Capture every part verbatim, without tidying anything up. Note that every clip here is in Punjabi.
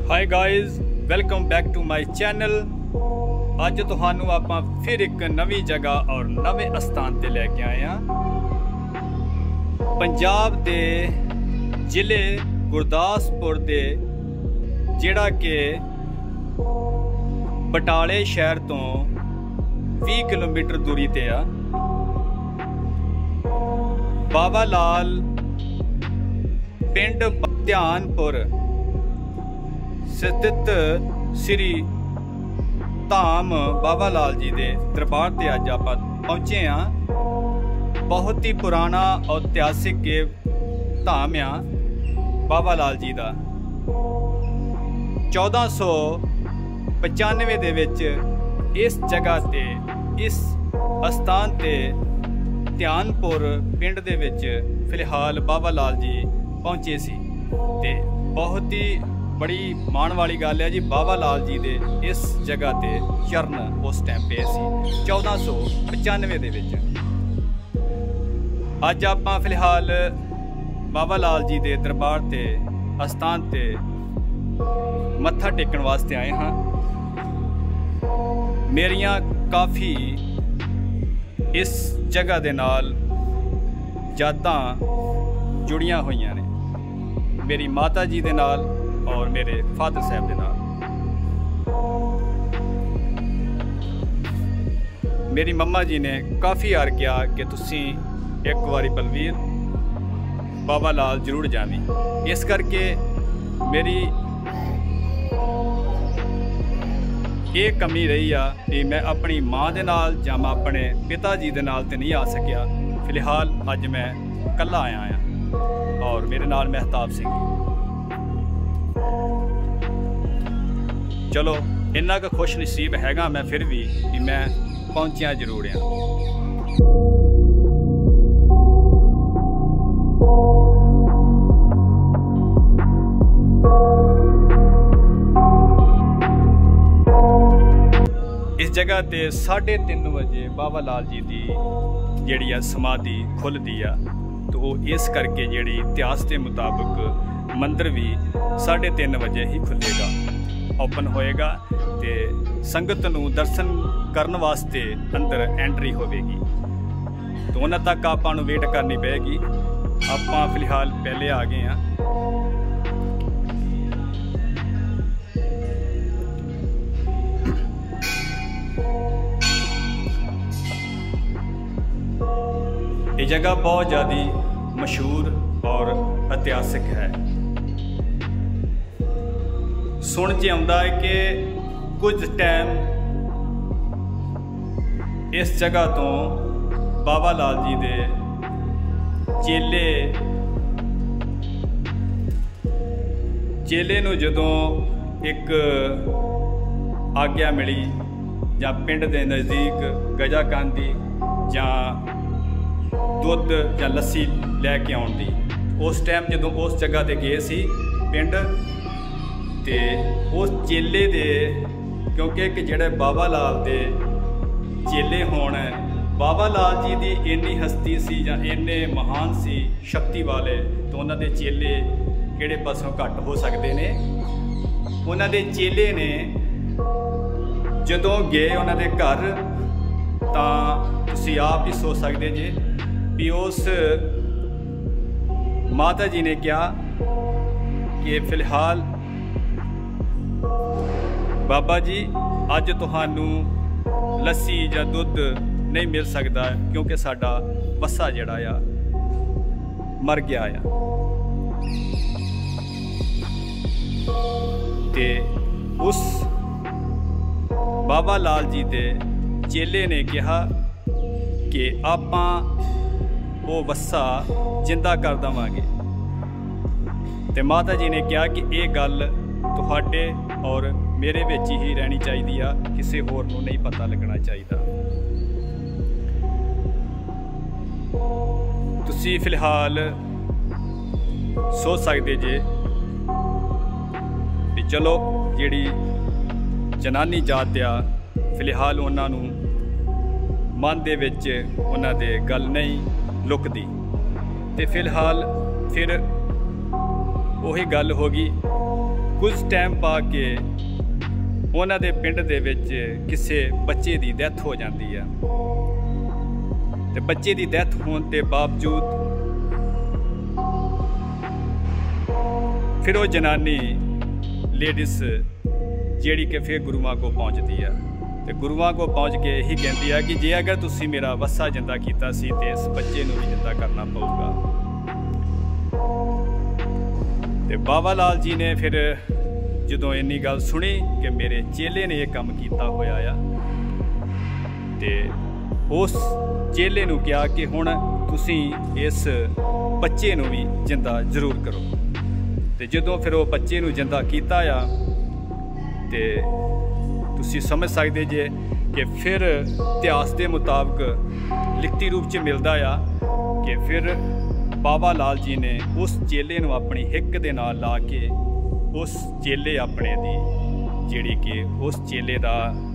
Hi guys, welcome back to my channel. अज तुहानू आपां फिर एक नवी जगह और नवे स्थान ते लैके आए हैं। पंजाब दे जिले गुरदासपुर दे जिहड़ा कि बटाले शहर तो बीस किलोमीटर दूरी ते आ। बाबा लाल पिंड ध्यानपुर स्थित श्री धाम बाबा लाल जी के दरबार से अज आप पहुँचे हाँ। बहुत ही पुराना और इतिहासिक धाम आ बाबा लाल जी का। चौदह सौ पचानवे दे विच इस जगह ते इस स्थान ते ध्यानपुर पिंड दे विच फिलहाल बाबा लाल जी पहुँचे सी। ते बहुत ही बड़ी माण वाली गल है जी, बाबा लाल जी दे इस जगह ते चरण उस टाइम पे सी चौदह सौ पचानवे दे विच। अज आपां फिलहाल बाबा लाल जी दे दरबार ते स्थान ते मत्था टेकण वास्ते आए हाँ। मेरियां काफ़ी इस जगह दे नाल यादां जुड़ियां होईयां ने, मेरी माता जी दे नाल और मेरे फादर साहब के नाल। मेरी मम्मा जी ने काफ़ी यार किया कि तुसी एक बारी बलवीर बाबा लाल जरूर जावी। इस करके मेरी ये कमी रही आ कि मैं अपनी माँ के नाल या मैं अपने पिता जी के नाल तो नहीं आ सकिया। फिलहाल अज मैं कल्ला आया हाँ और मेरे नाल महताब सिंह। चलो इन्ना का खुश नसीब हैगा मैं फिर भी कि मैं पहुंचिया जरूर हाँ। इस जगह ते साढ़े तीन बजे बाबा लाल जी की जिहड़ी आ समाधि खुलती आ। तो वो इस करके जिहड़ी इतिहास के मुताबिक मंदिर भी साढ़े तीन बजे ही खुलेगा, ओपन होएगा। ते संगत नूं दर्शन करन वास्ते अंदर एंट्री होवेगी। तो उन्हां तक आपां नूं वेट करनी पेगी। आपां फिलहाल पहले आ गए हैं। ये जगह बहुत ज़्यादा मशहूर और ऐतिहासिक है। सुन च आउंदा है कि कुछ टाइम इस जगह तो बाबा लाल जी दे चेले चेले नूं जदों एक आग्या मिली जां पिंड दे नज़दीक गजा कांदी जां दुध जां लस्सी लैके आउण दी, उस टाइम जदों उस जगह ते गए सी पिंड ते उस चेले दे, क्योंकि कि जेड़े बाबा लाल दे चेले होण, बाबा लाल जी दी इन्नी हस्ती सी जां इन्ने महान सी शक्ति वाले, तो उन्हां दे चेले किहड़े पासों घट हो सकते ने। उन्हां दे चेले ने जदों गए उन्हां दे घर, तां तुसीं आप ही सोच सकते जे भी उस माता जी ने कहा कि फिलहाल बाबा जी अज तुहानू लस्सी या दुध नहीं मिल सकता क्योंकि साडा वस्सा जिहड़ा आ मर गया आ। ते उस बाबा लाल जी दे चेले ने कहा कि आपां वो वस्सा जिंदा कर देवांगे। ते माता जी ने कहा कि ये गल तुहाडे और मेरे विच ही रहनी चाहिए आ, किसी होर नूं नहीं पता लगना चाहिए। तुसी फिलहाल सोच सकते जे भी चलो जिहड़ी जनानी जात आ, फिलहाल उन्हां नूं मन दे विच उन्हां दे गल नहीं लुकदी। ते फिलहाल फिर वही गल होगी ਕੁਝ ਟਾਈਮ ਪਾ ਕੇ ਉਹਨਾਂ ਦੇ ਪਿੰਡ ਦੇ ਵਿੱਚ ਕਿਸੇ ਬੱਚੇ ਦੀ ਡੈਥ ਹੋ ਜਾਂਦੀ ਆ ਤੇ ਬੱਚੇ ਦੀ ਡੈਥ ਹੋਣ ਦੇ ਬਾਵਜੂਦ ਫਿਰ ਉਹ ਜਨਾਨੀ ਲੇਡੀਜ਼ ਜਿਹੜੀ ਕਿ ਫਿਰ ਗੁਰੂਆਂ ਕੋਲ ਪਹੁੰਚਦੀ ਆ ਤੇ ਗੁਰੂਆਂ ਕੋਲ ਪਹੁੰਚ ਕੇ ਇਹੀ ਕਹਿੰਦੀ ਆ ਕਿ ਜੇ ਅਗਰ ਤੁਸੀਂ ਮੇਰਾ ਵੱਸਾ ਜਿੰਦਾ ਕੀਤਾ ਸੀ ਤੇ ਇਸ ਬੱਚੇ ਨੂੰ ਵੀ ਜਿੰਦਾ ਕਰਨਾ ਪਊਗਾ। ਤੇ ਬਾਬਾ ਲਾਲ ਜੀ ਨੇ ਫਿਰ ਜਦੋਂ ਇੰਨੀ ਗੱਲ ਸੁਣੀ ਕਿ ਮੇਰੇ ਚੇਲੇ ਨੇ ਇਹ ਕੰਮ ਕੀਤਾ ਹੋਇਆ ਆ ਤੇ ਉਸ ਚੇਲੇ ਨੂੰ ਕਿਹਾ ਕਿ ਹੁਣ ਤੁਸੀਂ ਇਸ ਬੱਚੇ ਨੂੰ ਵੀ ਜਿੰਦਾ ਜ਼ਰੂਰ ਕਰੋ। ਤੇ ਜਦੋਂ ਫਿਰ ਉਹ ਬੱਚੇ ਨੂੰ ਜਿੰਦਾ ਕੀਤਾ ਆ ਤੇ ਤੁਸੀਂ ਸਮਝ ਸਕਦੇ ਜੇ ਕਿ ਫਿਰ ਇਤਿਹਾਸ ਦੇ ਮੁਤਾਬਕ ਲਿਖਤੀ ਰੂਪ 'ਚ ਮਿਲਦਾ ਆ ਕਿ ਫਿਰ ਬਾਬਾ ਲਾਲ ਜੀ ਨੇ ਉਸ ਚੇਲੇ ਨੂੰ ਆਪਣੀ ਹਿੱਕ ਦੇ ਨਾਲ ਲਾ ਕੇ ਉਸ ਚੇਲੇ ਆਪਣੇ ਦੀ ਜਿਹੜੀ ਕਿ ਉਸ ਚੇਲੇ ਦਾ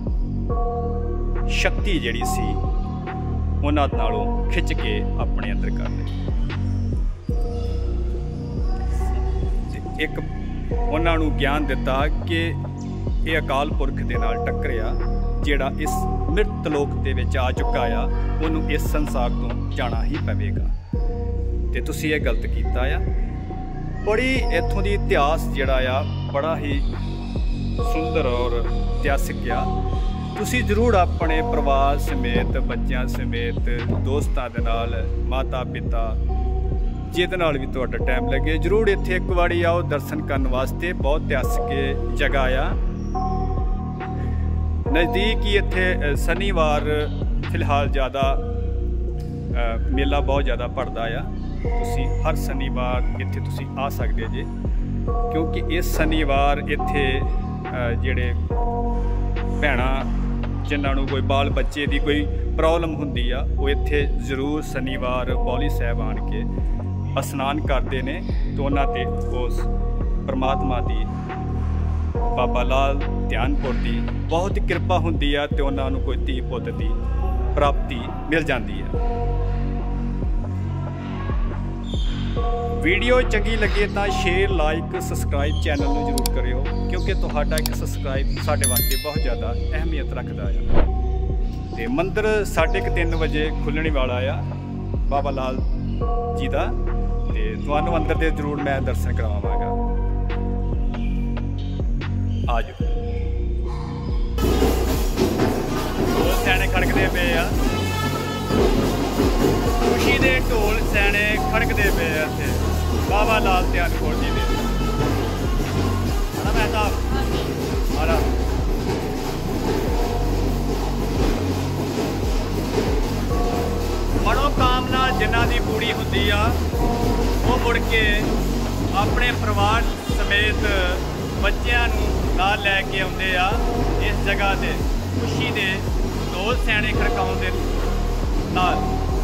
ਸ਼ਕਤੀ ਜਿਹੜੀ ਸੀ ਉਹਨਾਂ ਨਾਲੋਂ ਖਿੱਚ ਕੇ ਆਪਣੇ ਅੰਦਰ ਕਰ ਲਈ। ਇੱਕ ਉਹਨਾਂ ਨੂੰ ਗਿਆਨ ਦਿੱਤਾ ਕਿ ਇਹ ਅਕਾਲ ਪੁਰਖ ਦੇ ਨਾਲ ਟੱਕਰਿਆ ਜਿਹੜਾ ਇਸ ਮਿਰਤ ਲੋਕ ਦੇ ਵਿੱਚ ਆ ਚੁੱਕਾ ਆ, ਉਹਨੂੰ ਇਸ ਸੰਸਾਰ ਤੋਂ ਜਾਣਾ ਹੀ ਪਵੇਗਾ ਤੇ ਤੁਸੀਂ ਇਹ ਗਲਤ ਕੀਤਾ ਆ। ਬੜੀ ਇੱਥੋਂ ਦੀ ਇਤਿਹਾਸ ਜਿਹੜਾ ਆ ਬੜਾ ਹੀ ਸੁੰਦਰ ਔਰ ਇਤਿਹਾਸਿਕ ਆ। ਤੁਸੀਂ ਜ਼ਰੂਰ ਆਪਣੇ ਪਰਿਵਾਰ ਸਮੇਤ, ਬੱਚਿਆਂ ਸਮੇਤ, ਦੋਸਤਾਂ ਦੇ ਨਾਲ, ਮਾਤਾ ਪਿਤਾ ਜਿਹਦੇ ਨਾਲ ਵੀ ਤੁਹਾਡਾ ਟਾਈਮ ਲੱਗੇ ਜ਼ਰੂਰ ਇੱਥੇ ਇੱਕ ਵਾਰੀ ਆਓ ਦਰਸ਼ਨ ਕਰਨ ਵਾਸਤੇ। ਬਹੁਤ ਇਤਿਹਾਸਿਕ ਜਗ੍ਹਾ ਆ, ਨਜ਼ਦੀਕ ਹੀ ਇੱਥੇ ਸ਼ਨੀਵਾਰ ਫਿਲਹਾਲ ਜ਼ਿਆਦਾ ਮੇਲਾ ਬਹੁਤ ਜ਼ਿਆਦਾ ਭਰਦਾ ਆ। ਤੁਸੀਂ ਹਰ ਸ਼ਨੀਵਾਰ ਇੱਥੇ ਤੁਸੀਂ ਆ ਸਕਦੇ ਜੇ ਕਿਉਂਕਿ ਇਸ ਸ਼ਨੀਵਾਰ ਇੱਥੇ ਜਿਹੜੇ ਭੈਣਾਂ ਜਿਨ੍ਹਾਂ ਨੂੰ ਕੋਈ ਬਾਲ ਬੱਚੇ ਦੀ ਕੋਈ ਪ੍ਰੋਬਲਮ ਹੁੰਦੀ ਆ ਉਹ ਇੱਥੇ ਜ਼ਰੂਰ ਸ਼ਨੀਵਾਰ ਬੌਲੀ ਸਾਹਿਬ ਆਣ ਕੇ ਇਸ਼ਨਾਨ ਕਰਦੇ ਨੇ ਤੇ ਉਹਨਾਂ ਤੇ ਉਸ ਪਰਮਾਤਮਾ ਦੀ ਬਾਬਾ ਲਾਲ ਧਿਆਨਪੁਰ ਦੀ ਬਹੁਤ ਕਿਰਪਾ ਹੁੰਦੀ ਆ ਤੇ ਉਹਨਾਂ ਨੂੰ ਕੋਈ ਧੀ ਪੁੱਤ ਦੀ ਪ੍ਰਾਪਤੀ ਮਿਲ ਜਾਂਦੀ ਆ। ਵੀਡੀਓ ਚੰਗੀ ਲੱਗੇ ਤਾਂ ਸ਼ੇਅਰ, ਲਾਈਕ, ਸਬਸਕ੍ਰਾਈਬ ਚੈਨਲ ਨੂੰ ਜ਼ਰੂਰ ਕਰਿਓ ਕਿਉਂਕਿ ਤੁਹਾਡਾ ਇੱਕ ਸਬਸਕ੍ਰਾਈਬ ਸਾਡੇ ਵਾਸਤੇ ਬਹੁਤ ਜ਼ਿਆਦਾ ਅਹਿਮੀਅਤ ਰੱਖਦਾ ਆ। ਤੇ ਮੰਦਿਰ ਸਾਢੇ ਕੁ ਤਿੰਨ ਵਜੇ ਖੁੱਲ੍ਹਣ ਵਾਲਾ ਆ ਬਾਬਾ ਲਾਲ ਜੀ ਦਾ ਤੇ ਤੁਹਾਨੂੰ ਅੰਦਰ ਦੇ ਜ਼ਰੂਰ ਮੈਂ ਦਰਸ਼ਨ ਕਰਵਾਵਾਂਗਾ। ਆ ਜਾਓ। ਢੋਲ ਸੈਣੇ ਖੜਕਦੇ ਪਏ ਆ, ਖੁਸ਼ੀ ਦੇ ਢੋਲ ਸੈਣੇ ਖੜਕਦੇ ਪਏ ਆ ਇੱਥੇ ਬਾਬਾ ਲਾਲ ਧਿਆਨਪੁਰ ਜੀ ਦੇ। ਹਨਾ ਮਹਿਤਾਬ ਆਰਾ ਮਨੋਕਾਮਨਾ ਜਿਨ੍ਹਾਂ ਦੀ ਪੂਰੀ ਹੁੰਦੀ ਆ ਉਹ ਮੁੜ ਕੇ ਆਪਣੇ ਪਰਿਵਾਰ ਸਮੇਤ ਬੱਚਿਆਂ ਨੂੰ ਨਾਲ ਲੈ ਕੇ ਆਉਂਦੇ ਆ ਇਸ ਜਗ੍ਹਾ ਤੇ ਖੁਸ਼ੀ ਦੇ ਢੋਲ ਸੈਣੇ ਖੜਕਾਉਣ ਦੇ ਨਾਲ।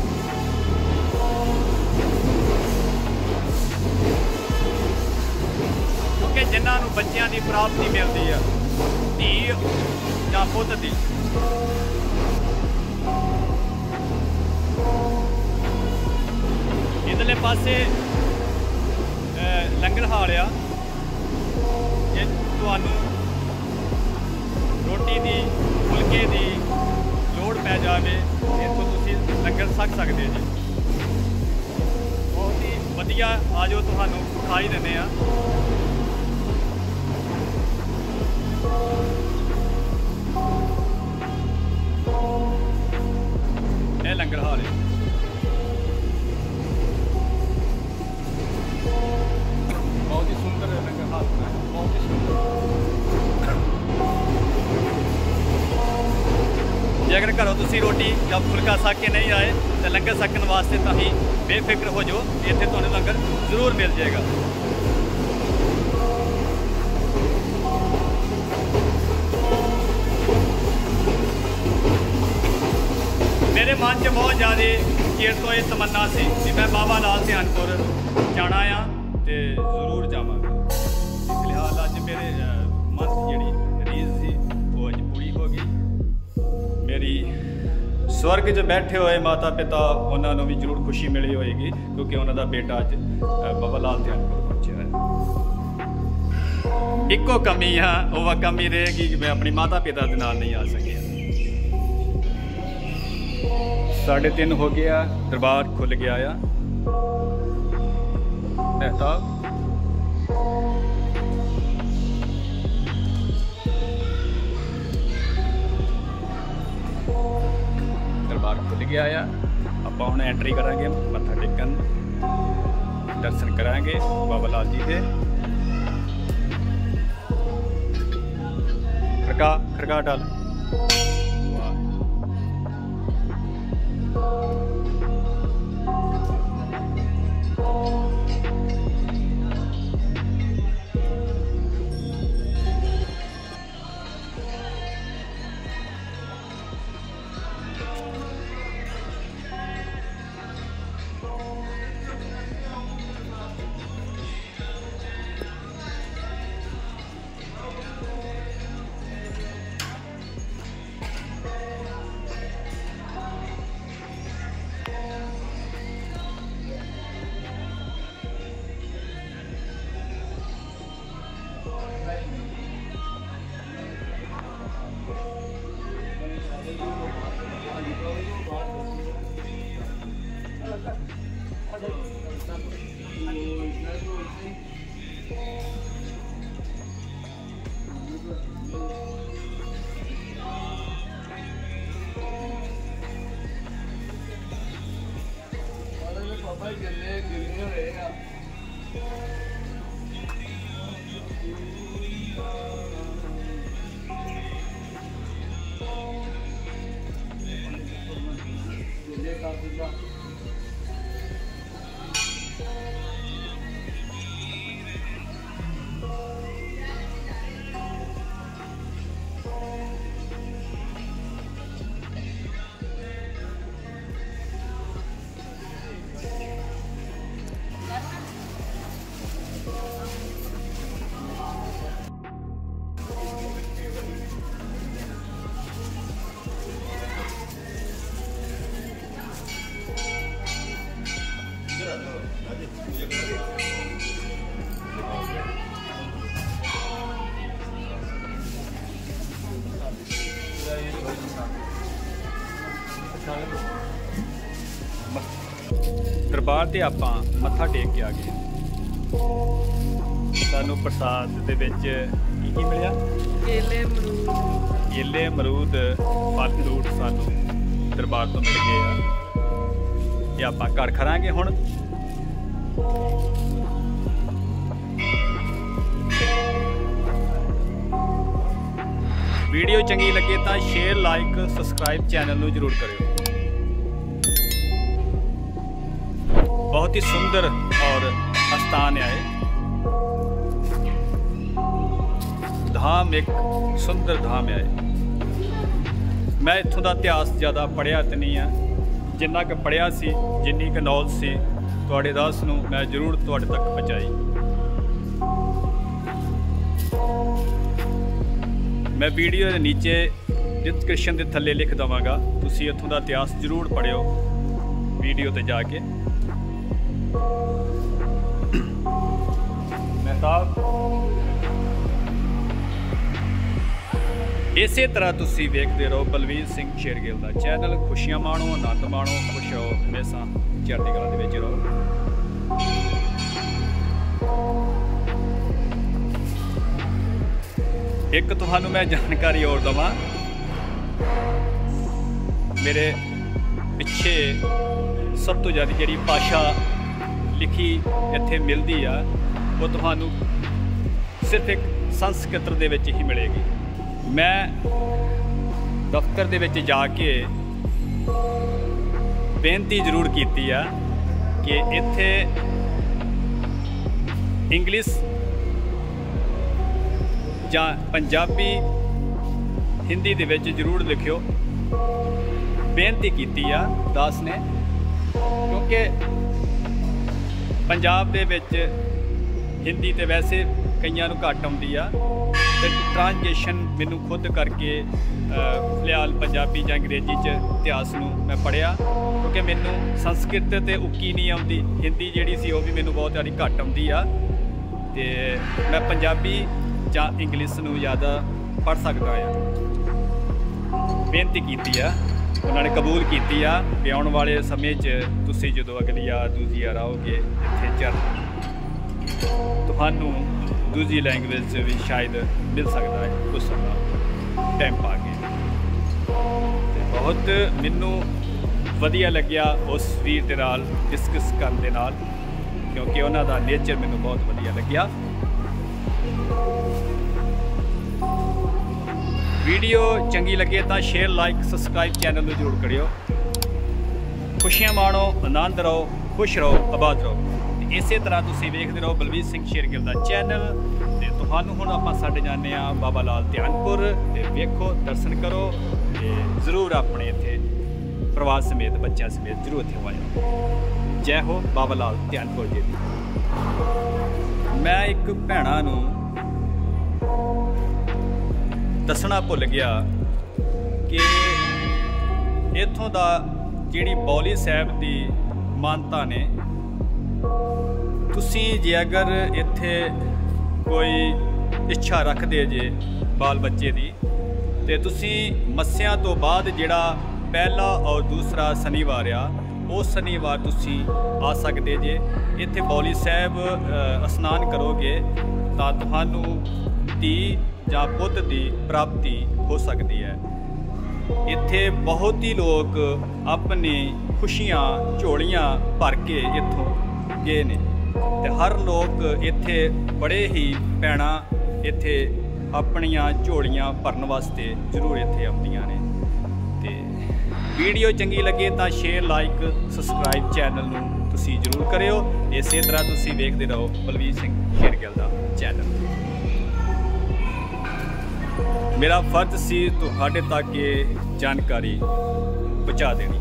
ਕਿਉਂਕਿ ਜਿਨ੍ਹਾਂ ਨੂੰ ਬੱਚਿਆਂ ਦੀ ਪ੍ਰਾਪਤੀ ਮਿਲਦੀ ਆ ਧੀ ਜਾਂ ਪੁੱਤ ਦੀ, ਇਧਰਲੇ ਪਾਸੇ ਲੰਗਰ ਹਾਲ ਆ। ਜੇ ਤੁਹਾਨੂੰ ਰੋਟੀ ਦੀ, ਫੁਲਕੇ ਦੀ ਲੋੜ ਪੈ ਜਾਵੇ ਇੱਥੋਂ ਤੁਸੀਂ ਲੰਗਰ ਛਕ ਸਕਦੇ ਜੀ। ਬਹੁਤ ਹੀ ਵਧੀਆ, ਆ ਜਾਓ ਤੁਹਾਨੂੰ ਖਾਈ ਦਿੰਦੇ ਆ। ਇਹ ਲੰਗਰ ਹਾਲ ਹੈ। ਬਹੁਤ ਹੀ ਸੁੰਦਰ ਲੰਗਰ ਹਾਲ ਹੈ, ਬਹੁਤ ਹੀ ਸੁੰਦਰ। ਜੇ ਅਗਰ ਘਰੋਂ ਤੁਸੀਂ ਰੋਟੀ ਜਾਂ ਫੁਲਕਾ ਛਕ ਕੇ ਨਹੀਂ ਆਏ ਤਾਂ ਲੰਗਰ ਛਕਣ ਵਾਸਤੇ ਤੁਸੀਂ ਬੇਫਿਕਰ ਹੋ ਜਾਓ, ਇੱਥੇ ਤੁਹਾਨੂੰ ਲੰਗਰ ਜ਼ਰੂਰ ਮਿਲ ਜਾਏਗਾ। ਮੇਰੇ ਮਨ 'ਚ ਬਹੁਤ ਜ਼ਿਆਦਾ ਚਿਰ ਤੋਂ ਇਹ ਤਮੰਨਾ ਸੀ ਕਿ ਮੈਂ ਬਾਬਾ ਲਾਲ ਧਿਆਨਪੁਰ ਜਾਣਾ ਆ ਤੇ ਜ਼ਰੂਰ ਜਾਵਾਂਗਾ। ਫਿਲਹਾਲ ਅੱਜ ਮੇਰੇ ਮਨ 'ਚ ਜਿਹੜੀ ਰੀਝ ਸੀ ਉਹ ਅੱਜ ਪੂਰੀ ਹੋ ਗਈ। ਮੇਰੀ ਸਵਰਗ 'ਚ ਬੈਠੇ ਹੋਏ ਮਾਤਾ ਪਿਤਾ ਉਹਨਾਂ ਨੂੰ ਵੀ ਜ਼ਰੂਰ ਖੁਸ਼ੀ ਮਿਲੀ ਹੋਏਗੀ ਕਿਉਂਕਿ ਉਹਨਾਂ ਦਾ ਬੇਟਾ ਅੱਜ ਬਾਬਾ ਲਾਲ ਧਿਆਨਪੁਰ ਪਹੁੰਚਿਆ ਹੈ। ਇੱਕੋ ਕਮੀ ਆ, ਉਹ ਕਮੀ ਰਹੇਗੀ ਕਿ ਮੈਂ ਆਪਣੀ ਮਾਤਾ ਪਿਤਾ ਦੇ ਨਾਲ ਨਹੀਂ ਆ ਸਕਿਆ। साढ़े तीन हो गया, दरबार खुल गया आ। मेहताब दरबार खुल गया आ। आप हुण एंट्री करांगे, मत्था टेकन दर्शन करांगे बाबा लाल जी के। खड़का खड़का डाल दरबार ते आपां मत्था टेक के आ गए। सानू प्रसाद दे विच की की मिलिया? केले अमरूद केले अमरूद फल फ्रूट सानू दरबार तो मिल गए आ। ये आपां घर खरांगे हुण। वीडियो चंगी लगे तो शेयर लाइक सबसक्राइब चैनल नू जरूर करियो। बहुत ही सुंदर और स्थान है, धाम एक सुंदर धाम है। मैं इत्थों का इतिहास ज़्यादा पढ़िया तो नहीं है, जिन्ना क पढ़िया सी जिन्नी क नॉलेज सी तुहाडे दास नूं मैं जरूर तुहाडे तक पहुँचाई। मैं वीडियो के नीचे डिस्क्रिप्शन के थल्ले लिख देवांगा, तुसीं इत्थों का इतिहास जरूर पढ़ियो वीडियो ते जाके। मेहताब इसे तरह तुसी वेखते रहो बलवीर सिंह शेरगिल का चैनल। खुशियां माणो, आनंद माणो, खुश रहो, हमेशा चढ़ती कला दे विच रहो। एक तुहानू मैं जानकारी और दवां, मेरे पिछे सब तो ज़्यादा जिहड़ी भाषा लिखी इत्थे मिलती आ वो तुहानू सिर्फ एक संस्कृत दे विच ही मिलेगी। मैं दफ्तर दे विच जाके बेनती जरूर कीती आ कि इत्थे इंग्लिश जां पंजाबी हिंदी दे विच जरूर लिखियो। बेनती कीती आ दास ने, क्योंकि पंजाब दे विच हिंदी तो वैसे कईयां नूं घट आउंदी आ, ते ट्रांसलेशन मैनू खुद करके फिलहाल पंजाबी जां अंग्रेजी च इतिहास नूं मैं पढ़िया, क्योंकि मैनू संस्कृत ते उक्की नहीं आउंदी। हिंदी जिहड़ी सी वो भी मैनू बहुत ज़्यादा घट आउंदी आ, ते मैं पंजाबी ਜਾਂ ਇੰਗਲਿਸ਼ ਨੂੰ ਜ਼ਿਆਦਾ ਪੜ੍ਹ ਸਕਦਾ ਆ। ਬੇਨਤੀ ਕੀਤੀ ਆ, ਉਹਨਾਂ ਨੇ ਕਬੂਲ ਕੀਤੀ ਆ ਕਿ ਆਉਣ ਵਾਲੇ ਸਮੇਂ 'ਚ ਤੁਸੀਂ ਜਦੋਂ ਅਗਲੀ ਵਾਰ ਦੂਜੀ ਵਾਰ ਆਓਗੇ ਇੱਥੇ ਚਰ ਤੁਹਾਨੂੰ ਦੂਜੀ ਲੈਂਗੁਏਜ ਵੀ ਸ਼ਾਇਦ ਮਿਲ ਸਕਦਾ ਹੈ ਕੁਛ ਸਮਾਂ ਟਾਈਮ ਪਾ ਕੇ। ਤੇ ਬਹੁਤ ਮੈਨੂੰ ਵਧੀਆ ਲੱਗਿਆ ਉਸ ਵੀਰ ਦੇ ਨਾਲ ਡਿਸਕਸ ਕਰਨ ਦੇ ਨਾਲ, ਕਿਉਂਕਿ ਉਹਨਾਂ ਦਾ ਨੇਚਰ ਮੈਨੂੰ ਬਹੁਤ ਵਧੀਆ ਲੱਗਿਆ। ਵੀਡੀਓ ਚੰਗੀ ਲੱਗੇ ਤਾਂ ਸ਼ੇਅਰ, ਲਾਈਕ, ਸਬਸਕ੍ਰਾਈਬ ਚੈਨਲ ਨੂੰ ਜ਼ਰੂਰ ਕਰਿਓ। ਖੁਸ਼ੀਆਂ ਮਾਣੋ, ਆਨੰਦ ਰਹੋ, ਖੁਸ਼ ਰਹੋ, ਆਬਾਦ ਰਹੋ। ਤੇ ਇਸੇ ਤਰ੍ਹਾਂ ਤੁਸੀਂ ਵੇਖਦੇ ਰਹੋ ਬਲਵੀਰ ਸਿੰਘ ਸ਼ੇਰਗਿੱਲ ਦਾ ਚੈਨਲ। ਤੇ ਤੁਹਾਨੂੰ ਹੁਣ ਆਪਾਂ ਸਾਡੇ ਜਾਂਦੇ ਹਾਂ ਬਾਬਾ ਲਾਲ ਧਿਆਨਪੁਰ, ਤੇ ਵੇਖੋ, ਦਰਸ਼ਨ ਕਰੋ, ਤੇ ਜ਼ਰੂਰ ਆਪਣੇ ਇੱਥੇ ਪਰਿਵਾਰ ਸਮੇਤ, ਬੱਚਿਆਂ ਸਮੇਤ ਜ਼ਰੂਰ ਇੱਥੇ ਆਇਓ। ਜੈ ਹੋ ਬਾਬਾ ਲਾਲ ਧਿਆਨਪੁਰ ਜੀ ਦੀ। ਮੈਂ ਇੱਕ ਭੈਣਾਂ ਨੂੰ ਦੱਸਣਾ ਭੁੱਲ ਗਿਆ ਕਿ ਇੱਥੋਂ ਦਾ ਜਿਹੜੀ ਬੌਲੀ ਸਾਹਿਬ ਦੀ ਮਾਨਤਾ ਨੇ, ਤੁਸੀਂ ਜੇ ਅਗਰ ਇੱਥੇ ਕੋਈ ਇੱਛਾ ਰੱਖਦੇ ਜੇ ਬਾਲ ਬੱਚੇ ਦੀ, ਤੇ ਤੁਸੀਂ ਮੱਸਿਆਂ ਤੋਂ ਬਾਅਦ ਜਿਹੜਾ ਪਹਿਲਾ ਔਰ ਦੂਸਰਾ ਸ਼ਨੀਵਾਰ ਆ, ਉਸ ਸ਼ਨੀਵਾਰ ਤੁਸੀਂ ਆ ਸਕਦੇ ਜੇ। ਇੱਥੇ ਬੌਲੀ ਸਾਹਿਬ ਇਸ਼ਨਾਨ ਕਰੋਗੇ ਤਾਂ ਤੁਹਾਨੂੰ ਧੀ ਜਾਂ ਪੁੱਤ ਦੀ ਪ੍ਰਾਪਤੀ ਹੋ ਸਕਦੀ ਹੈ। ਇੱਥੇ ਬਹੁਤ ਹੀ ਲੋਕ ਆਪਣੀ ਖੁਸ਼ੀਆਂ ਝੋਲੀਆਂ ਭਰ ਕੇ ਇੱਥੋਂ ਗਏ ਨੇ, ਤੇ ਹਰ ਲੋਕ ਇੱਥੇ ਬੜੇ ਹੀ ਭੈਣਾਂ ਇੱਥੇ ਆਪਣੀਆਂ ਝੋਲੀਆਂ ਭਰਨ ਵਾਸਤੇ ਜ਼ਰੂਰ ਇੱਥੇ ਆਉਂਦੀਆਂ ਨੇ। ਤੇ ਵੀਡੀਓ ਚੰਗੀ ਲੱਗੇ ਤਾਂ ਸ਼ੇਅਰ, ਲਾਈਕ, ਸਬਸਕ੍ਰਾਈਬ ਚੈਨਲ ਨੂੰ ਤੁਸੀਂ ਜ਼ਰੂਰ ਕਰਿਓ। ਇਸੇ ਤਰ੍ਹਾਂ ਤੁਸੀਂ ਵੇਖਦੇ ਰਹੋ ਬਲਵੀਰ ਸਿੰਘ ਸ਼ੇਰਗਿੱਲ ਦਾ ਚੈਨਲ। ਮੇਰਾ ਫਰਜ਼ ਸੀ ਤੁਹਾਡੇ ਤੱਕ ਇਹ ਜਾਣਕਾਰੀ ਪਹੁੰਚਾ ਦੇਣੀ,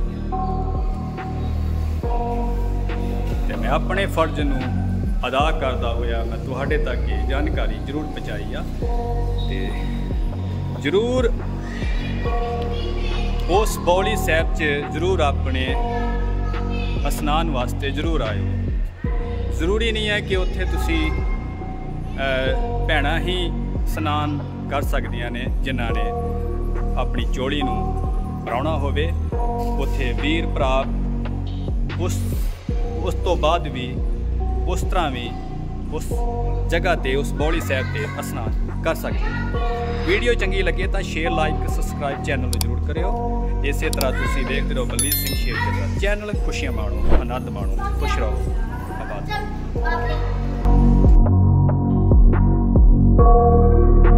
ਤੇ ਮੈਂ ਆਪਣੇ ਫਰਜ਼ ਨੂੰ ਅਦਾ ਕਰਦਾ ਹੋਇਆ ਮੈਂ ਤੁਹਾਡੇ ਤੱਕ ਇਹ ਜਾਣਕਾਰੀ ਜ਼ਰੂਰ ਪਹੁੰਚਾਈ ਆ। ਤੇ ਜ਼ਰੂਰ ਉਸ ਬੌਲੀ ਸਾਹਿਬ 'ਚ ਜ਼ਰੂਰ ਆਪਣੇ ਇਸ਼ਨਾਨ ਵਾਸਤੇ ਜ਼ਰੂਰ ਆਇਓ। ਜ਼ਰੂਰੀ ਨਹੀਂ ਹੈ ਕਿ ਉੱਥੇ ਤੁਸੀਂ ਭੈਣਾਂ ਹੀ ਇਸ਼ਨਾਨ ਕਰ ਸਕਦੀਆਂ ਨੇ ਜਿਨ੍ਹਾਂ ਨੇ ਆਪਣੀ ਚੋਲੀ ਨੂੰ ਭਰਾਉਣਾ ਹੋਵੇ। ਉੱਥੇ ਵੀਰ ਭਰਾ ਉਸ ਉਸ ਤੋਂ ਬਾਅਦ ਵੀ ਉਸ ਤਰ੍ਹਾਂ ਵੀ ਉਸ ਜਗ੍ਹਾ 'ਤੇ, ਉਸ ਬੌਲੀ ਸਾਹਿਬ 'ਤੇ ਇਸ਼ਨਾਨ ਕਰ ਸਕਦੇ। ਵੀਡੀਓ ਚੰਗੀ ਲੱਗੇ ਤਾਂ ਸ਼ੇਅਰ, ਲਾਈਕ, ਸਬਸਕ੍ਰਾਈਬ ਚੈਨਲ ਨੂੰ ਜ਼ਰੂਰ ਕਰਿਓ। ਇਸੇ ਤਰ੍ਹਾਂ ਤੁਸੀਂ ਵੇਖਦੇ ਰਹੋ ਬਲਵੀਰ ਸਿੰਘ ਸ਼ੇਰਗਿੱਲ ਦਾ ਚੈਨਲ। ਖੁਸ਼ੀਆਂ ਮਾਣੋ, ਆਨੰਦ ਮਾਣੋ, ਖੁਸ਼ ਰਹੋ, ਆਬਾਦ।